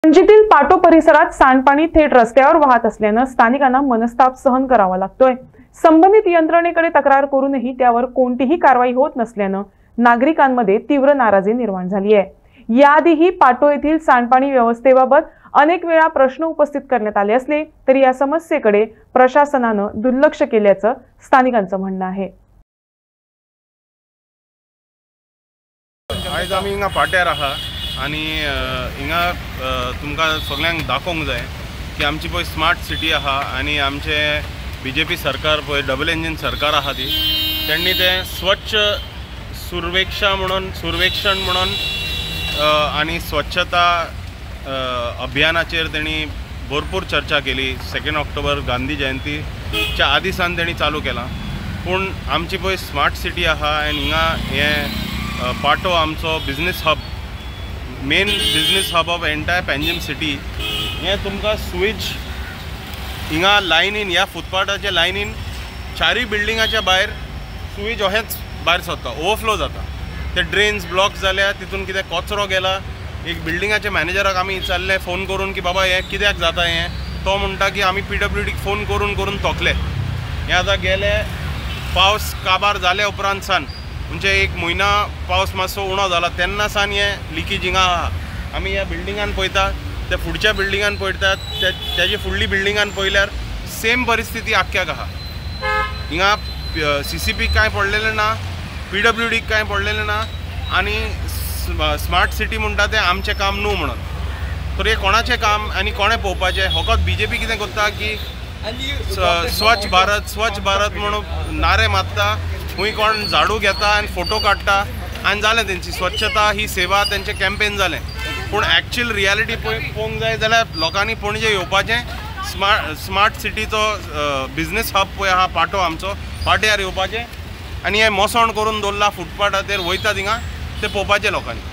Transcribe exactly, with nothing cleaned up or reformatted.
पणजीतील पाटो परिसरात सांडपाणी थेट रस्त्यावर वाहत असल्याने स्थानिकांना मनस्ताप सहन करावा लागतोय। संबंधित यंत्रणेकडे तक्रार करूनही त्यावर कोणतीही कारवाई होत नसल्याने नागरिकांमध्ये तीव्र नाराजी निर्माण झाली आहे। याआधीही पाटो येथील सांडपाणी व्यवस्थेबाबत अनेक वेळा प्रश्न उपस्थित करण्यात आले असले तरी या समस्येकडे प्रशासनाने दुर्लक्ष केल्याचं स्थानिकांचं म्हणणं आहे। आज आम्ही हिंगा पाट्यार आहा आणि हिंगा तुमकां सगळ्यांक दाखोवंक जाय की आमची पळय स्मार्ट सिटी आहा आणि आमचे बीजेपी सरकार पळय डबल इंजिन सरकार आहा ती त्यांनी ते स्वच्छ सुर्वेक्षा म्हणून सुर्वेक्षण म्हणून आणि स्वच्छता अभियानाचेर तेणी भरपूर चर्चा केली। सेकंड ऑक्टोबर गांधी जयंतीच्या आदी सान तेणी चालू केला। पूण आमची पळय स्मार्ट सिटी आहा आनी हिंगा हे पाटो आमचो business hub main business hub of entire Panjim city हे तुमकां स्विच हिंगा लायनीन ह्या फुटपाथाच्या लायनीन चारय बिल्डिंगाच्या भायर स्विच अहेंच भायर सरता, ओवरफ्लो जाता। ते ड्रेन्स ब्लॉक जाल्या, तितून कितें कचरो गेला। एक बिल्डिंगाच्या मॅनेजराक आमी विचारलें फोन करून की बाबा हें कित्याक जाता हें, तो म्हणटा की आमी पी डब्ल्यू डीक फोन करून करून तोखले। हें आतां गेले पावस काबार जाल्या उपरांत सान म्हणजे एक म्हयना पावस मातसो उणो जाला तेन्ना सान हें लिकेज हिंगा आहा। आमी ह्या बिल्डिंगान पळयता, त्या फुडच्या बिल्डिंगान पळयतात, त्याची फुडली बिल्डिंगान पळयल्यार सेम परिस्थिती आख्याक आहा। हिंगा सी सी पी कांय पडलेलें ना, पी डब्ल्यू डीक कांय पडलेलें ना आनी स्मार्ट सिटी म्हणटा तें आमचें काम न्हू म्हणून। तर हें कोणाचें काम आनी कोणें पळोवपाचें? फकत बीजेपी कितें करता की स्वच्छ भारत स्वच्छ भारत म्हणून नारे मारता, खूंय कोण झाडू घेता आनी फोटो काडटा आनी जालें तेंची स्वच्छता ही सेवा तेंचें कॅम्पेन जालें। पूण एक्चुअल रियलिटी पळोवंक जाय जाल्यार लोकांनी पणजे येवपाचें, स्मार्ट स्मार्ट सिटीचो बिजनेस हब पळय आहा पाटो आमचो, पाट्यार येवपाचें आनी हें मोसण करून दवरला फुटपाथाचेर वयता थिंगा तें पळोवपाचें लोकांनी।